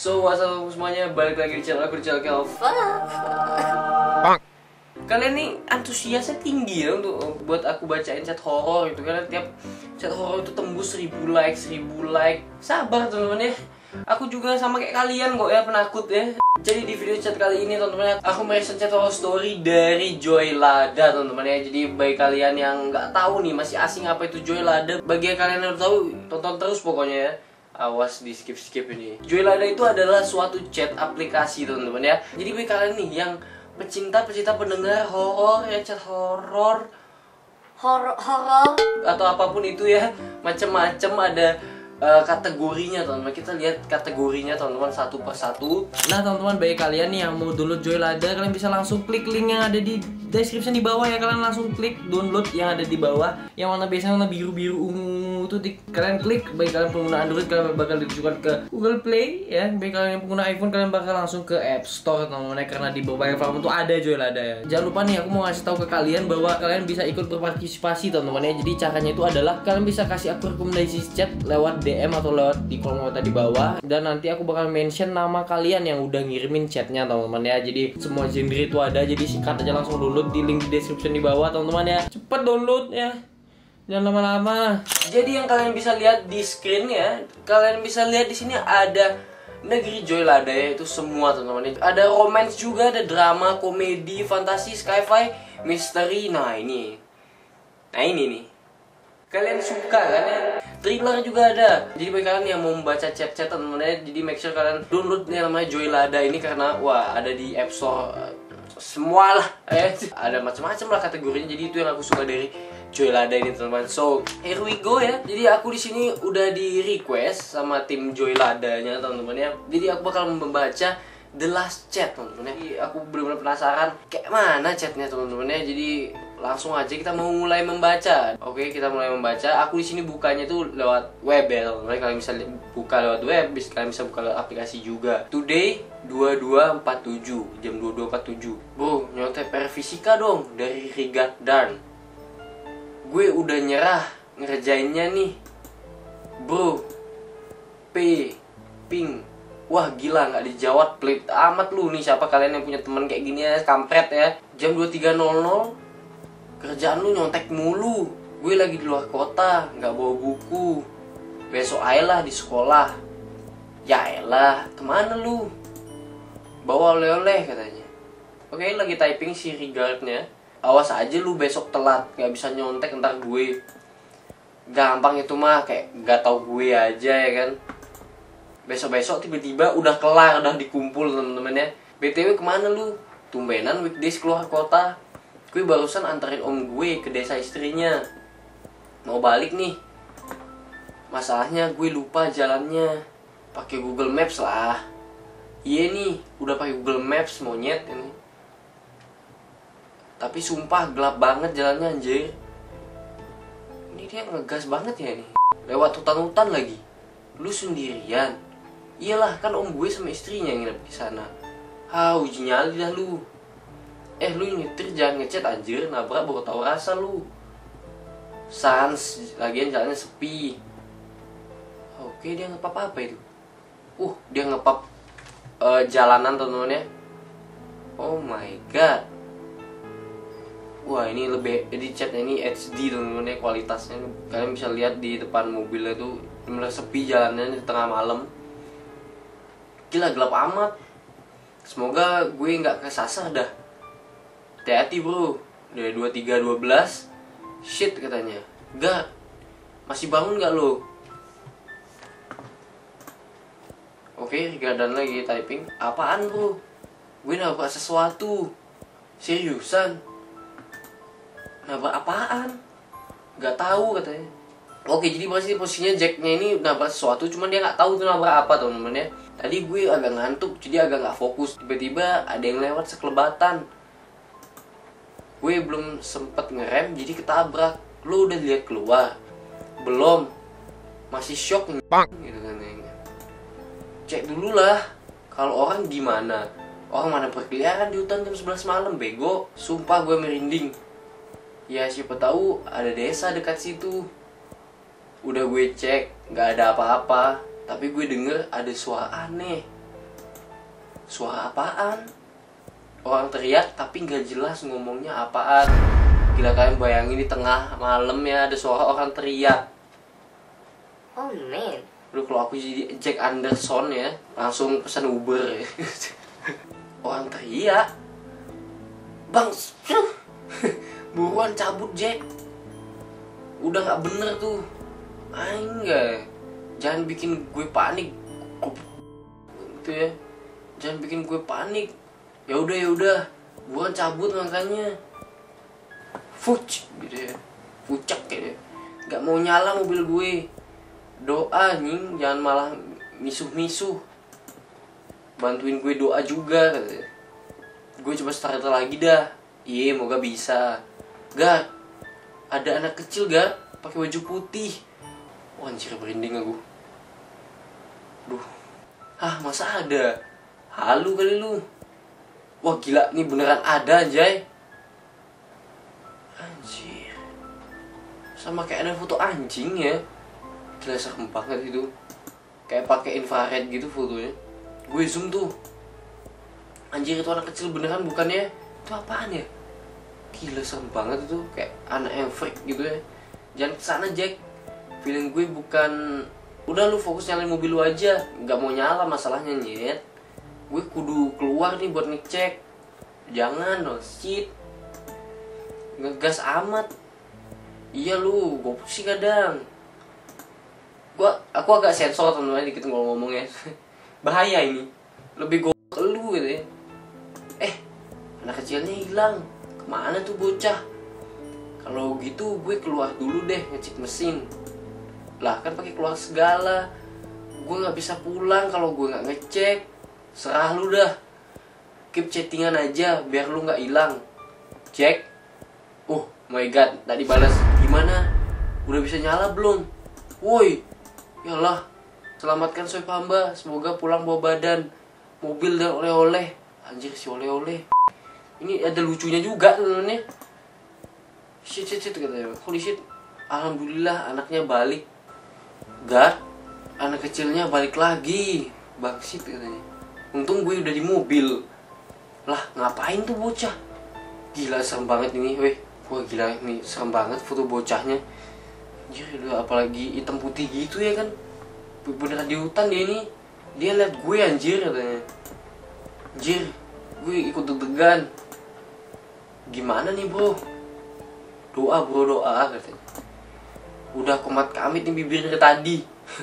So, wassalamualaikum semuanya, balik lagi di channel aku, di channel Kelva. Kalian nih antusiasnya tinggi ya untuk buat aku bacain chat horor gitu. Karena tiap chat horor itu tembus 1000 like. Sabar teman-teman ya. Aku juga sama kayak kalian kok ya, penakut ya. Jadi di video chat kali ini teman-teman, aku mereaction chat horror story dari Joy Lada teman-teman ya. Jadi bagi kalian yang nggak tahu nih, masih asing apa itu Joy Lada, bagi kalian yang udah tahu, tonton terus pokoknya ya. Awas di skip ini. Joy Lada itu adalah suatu chat aplikasi teman-teman ya. Jadi bagi kalian nih yang pecinta pendengar horor ya, chat horor atau apapun itu ya, macam-macam ada kategorinya teman-teman. Kita lihat kategorinya teman-teman satu persatu. Nah teman-teman, bagi kalian nih yang mau download Joy Lada, kalian bisa langsung klik link yang ada di description di bawah ya. Kalian langsung klik download yang ada di bawah, yang warna biasanya warna biru-biru ungu itu kalian klik. Bagi kalian pengguna Android, kalian bakal ditujukan ke Google Play ya. Bagi kalian yang pengguna iPhone, kalian bakal langsung ke App Store teman-teman ya, karena di beberapa platform itu ada Joy Lada ya. Jangan lupa nih, aku mau ngasih tahu ke kalian bahwa kalian bisa ikut berpartisipasi teman-teman ya. Jadi caranya itu adalah kalian bisa kasih aku rekomendasi chat lewat DM atau lewat di kolom komentar di bawah, dan nanti aku bakal mention nama kalian yang udah ngirimin chatnya teman-teman ya. Jadi semua genre itu ada, jadi sikat aja langsung download di link di description di bawah teman-teman ya. Cepet download ya, jangan lama-lama. Jadi yang kalian bisa lihat di screen ya, kalian bisa lihat di sini ada negeri Joy Lada ya, itu semua teman-teman. Ada romance juga, ada drama, komedi, fantasi, sci-fi, misteri. Nah ini nih kalian suka kan ya. Thriller juga ada. Jadi bagi kalian yang mau membaca chat-chat teman-teman, jadi make sure kalian download yang namanya Joy Lada ini, karena wah ada di App Store semua lah ada macam-macam lah kategorinya. Jadi itu yang aku suka dari Joy Lada ini teman-teman. So here we go ya. Jadi aku di sini udah di request sama tim Joy Ladanya teman-teman ya. Jadi aku bakal membaca The Last Chat teman-teman ya. Jadi aku benar-benar penasaran kayak mana chatnya teman-teman ya. Jadi langsung aja kita mau mulai membaca. Oke, kita mulai membaca. Aku di sini bukanya tuh lewat web ya teman-teman. Kalian bisa buka lewat web, kalian bisa buka lewat aplikasi juga. Today 22.47, jam 22.47. Bro, nyontek per fisika dong dari Rigard Dan. Gue udah nyerah ngerjainnya nih. Bro, ping. Wah gila, nggak dijawab, pelit amat lu nih. Siapa kalian yang punya teman kayak gini ya, kampret ya. Jam 23.00 kerjaan lu nyontek mulu. Gue lagi di luar kota, nggak bawa buku. Besok ayolah di sekolah. Ya elah, kemana lu? Bawa oleh-oleh katanya. Oke, lagi typing si Rigardnya. Awas aja lu besok telat, nggak bisa nyontek ntar gue. Gampang itu mah, kayak nggak tau gue aja ya kan. Besok-besok tiba-tiba udah kelar, udah dikumpul temen-temen ya. BTW kemana lu? Tumbenan weekdays keluar kota. Gue barusan anterin om gue ke desa istrinya. Mau balik nih. Masalahnya gue lupa jalannya. Pakai Google Maps lah. Iya nih, udah pakai Google Maps monyet ini. Tapi sumpah gelap banget jalannya anjir. Ini dia ngegas banget ya nih. Lewat hutan-hutan lagi. Lu sendirian? Iyalah, kan om gue sama istrinya yang nginep di sana. Uji nyali dah lu. Lu nyetir jangan ngechat anjir, nabrak baru tau rasa lu. Sans, lagian jalannya sepi. Oke, dia ngepap apa itu? Dia ngepap jalanan teman-teman ya. Oh my god. Wah, ini lebih, jadi chatnya ini HD teman-teman ya, kualitasnya. Kalian bisa lihat di depan mobilnya tuh bener sepi jalannya di tengah malam. Gila, gelap amat. Semoga gue nggak kesasar dah. Hati-hati bro. Udah 23.12. Shit katanya. Gak. Masih bangun gak lo? Oke, Rigardan lagi typing. Apaan bro? Gue nabrak sesuatu. Seriusan? Nabrak apaan? Gak tahu katanya. Oke, jadi pasti posisinya Jacknya ini nabrak sesuatu, cuman dia nggak tahu itu nabrak apa teman-teman ya. Tadi gue agak ngantuk, jadi agak nggak fokus. Tiba-tiba ada yang lewat sekelebatan. Gue belum sempet ngerem, jadi ketabrak. Lu udah lihat keluar? Belum. Masih shock nih. Gitu kan. Cek dulu lah. Kalau orang gimana? Orang mana berkeliaran di hutan jam 11 malam, bego. Sumpah gue merinding. Ya siapa tahu ada desa dekat situ. Udah gue cek, nggak ada apa-apa. Tapi gue denger ada suara aneh. Suara apaan? Orang teriak tapi nggak jelas ngomongnya apaan. Gila, kalian bayangin di tengah malam ya ada suara orang teriak. Oh man. Aduh, kalau aku jadi Jack Anderson ya, langsung pesan Uber ya. Orang teriak, bang, buruan cabut Jack. Udah nggak bener tuh, enggak. Jangan bikin gue panik, gitu ya. Jangan bikin gue panik. Ya udah, buruan cabut makanya. Fuck, gitu ya, fucek kayak, nggak mau nyala mobil gue. Doa nying, jangan malah misuh-misuh. Bantuin gue doa juga katanya. Gue coba start lagi dah. Iya, moga bisa. Gar, ada anak kecil gar pakai baju putih. Wah, anjir, merinding aku. Duh. Hah, masa ada? Halu kali lu. Wah gila, ini beneran ada anjay. Anjir. Sama kayak ada foto anjing ya. Gila, serem banget itu. Kayak pakai infrared gitu fotonya. Gue zoom tuh. Anjir, itu anak kecil beneran bukannya? Itu apaan ya? Gila, serem banget itu. Kayak anak yang freak gitu ya. Jangan kesana Jack. Feeling gue bukan. Udah lu fokus nyalain mobil lu aja. Gak mau nyala masalahnya nyet. Gue kudu keluar nih buat ngecek. Jangan dong, shit. Ngegas amat. Iya lu, gue pusing kadang. Aku agak sensor teman-teman dikit kalau ngomong ya. Bahaya ini. Lebih gue ke lu gitu ya. Anak kecilnya hilang. Kemana tuh bocah? Kalau gitu gue keluar dulu deh ngecek mesin. Lah kan pakai keluar segala. Gue nggak bisa pulang kalau gue nggak ngecek. Serah lu dah. Keep chattingan aja biar lu nggak hilang. Cek. Oh my god, tadi balas. Gimana? Udah bisa nyala belum? Woi. Yalah. Selamatkan soy hamba. Semoga pulang bawa badan, mobil dan oleh-oleh. Anjir, si oleh-oleh. Ini ada lucunya juga temen-temennya. Shit katanya. Holy shit. Alhamdulillah anaknya balik. Gak, anak kecilnya balik lagi. Bangsit katanya. Untung gue udah di mobil. Lah ngapain tuh bocah? Gila, serem banget ini weh. Wah gila, ini serem banget foto bocahnya. Anjir, apalagi hitam putih gitu ya kan. Beneran di hutan dia ini. Dia liat gue anjir katanya. Anjir, gue ikut deg-degan. Gimana nih bro? Doa bro, doa katanya. Udah komat kamit nih bibirnya tadi.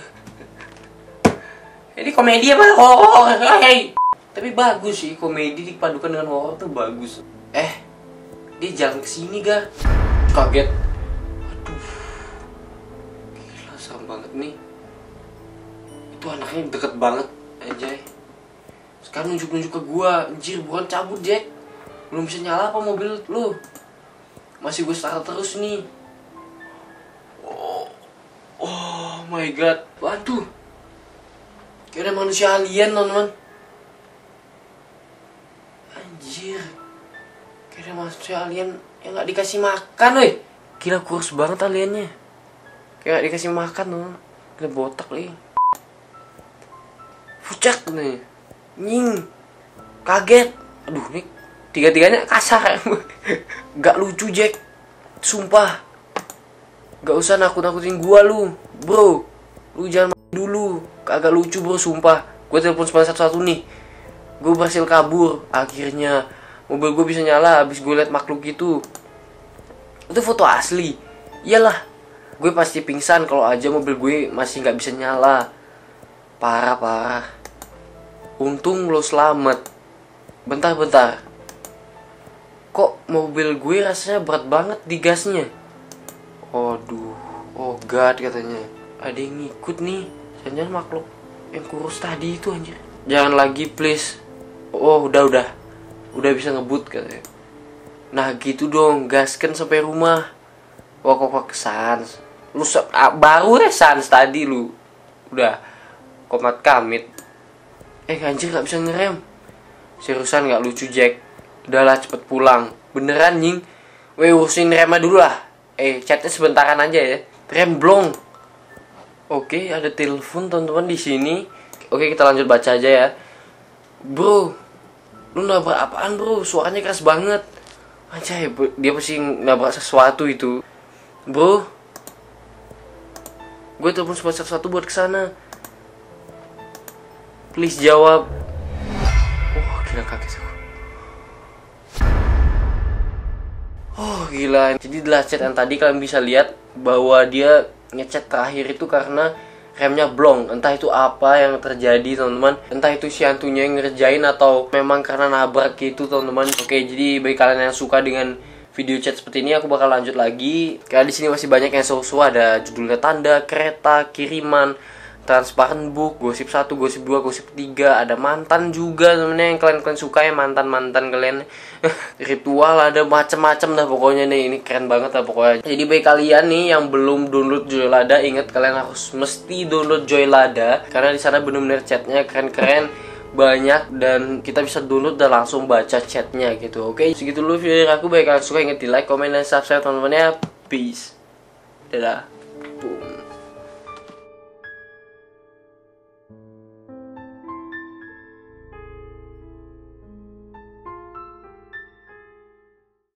Ini komedi apa horor? Hey. Tapi bagus sih, komedi dipadukan dengan horor tuh bagus. Dia jalan kesini ga? Kaget. Aduh, gila serem banget nih. Itu anaknya deket banget anjay. Sekarang nunjuk-nunjuk ke gua. Anjir, bukan cabut Jack. Belum bisa nyala apa mobil lu? Masih gue start terus nih. Oh my god. Waduh, kayak ada manusia alien teman-teman. Anjir, kayak ada manusia alien yang gak dikasih makan weh. Gila, kurus banget aliennya. Kayak gak dikasih makan tuh. Gila, botak lagi. Fucek nih. Nying. Kaget. Aduh, nih tiga-tiganya kasar. Gak lucu Jack. Sumpah. Gak usah nakut-nakutin gua lu, bro. Lu jangan dulu. Kagak lucu bro, sumpah. Gue telepon 911 nih. Gue berhasil kabur. Akhirnya mobil gue bisa nyala habis gue liat makhluk itu. Itu foto asli. Iyalah, gue pasti pingsan kalau aja mobil gue masih gak bisa nyala. Parah. Untung lo selamat. Bentar. Kok mobil gue rasanya berat banget di gasnya? Aduh, oh god katanya. Ada yang ngikut nih. Jangan makhluk yang kurus tadi itu anjir. Jangan lagi please. Oh udah bisa ngebut katanya. Nah gitu dong, gaskan sampai rumah. Wah kok Sans. Lu baru deh Sans tadi lu. Udah komat kamit. Anjir gak bisa ngerem. Seriusan gak lucu Jack. Udahlah cepet pulang. Beneran nying. Weh urusin remnya dulu lah. Chatnya sebentaran aja ya. Rem blong. Oke, ada telepon teman-teman di sini. Oke, kita lanjut baca aja ya. Bro, lu nabrak apaan bro? Suaranya keras banget. Anjay, dia pasti nabrak sesuatu itu. Bro, gue telepon 111 buat kesana. Please jawab. Oh gila, kaget aku. Oh gila. Jadi di last chat yang tadi kalian bisa lihat bahwa dia ngechat terakhir itu karena remnya blong. Entah itu apa yang terjadi teman-teman, entah itu si hantunya yang ngerjain atau memang karena nabrak gitu teman-teman. Oke, jadi bagi kalian yang suka dengan video chat seperti ini, aku bakal lanjut lagi. Karena di sini masih banyak yang seru-seru, ada judulnya tanda, kereta, kiriman, transparent book, gosip 1, gosip 2, gosip 3, ada mantan juga sebenarnya yang kalian suka ya, mantan kalian. Ritual, ada macam-macam dah pokoknya nih, ini keren banget lah pokoknya. Jadi bagi kalian nih yang belum download Joylada, ingat kalian harus mesti download Joylada karena di sana benar-benar chatnya keren-keren, banyak, dan kita bisa download dan langsung baca chatnya gitu. Oke, segitu dulu video dari aku. Bagi kalian suka, ingat di like, komen, dan subscribe teman-teman ya. Peace. Dadah.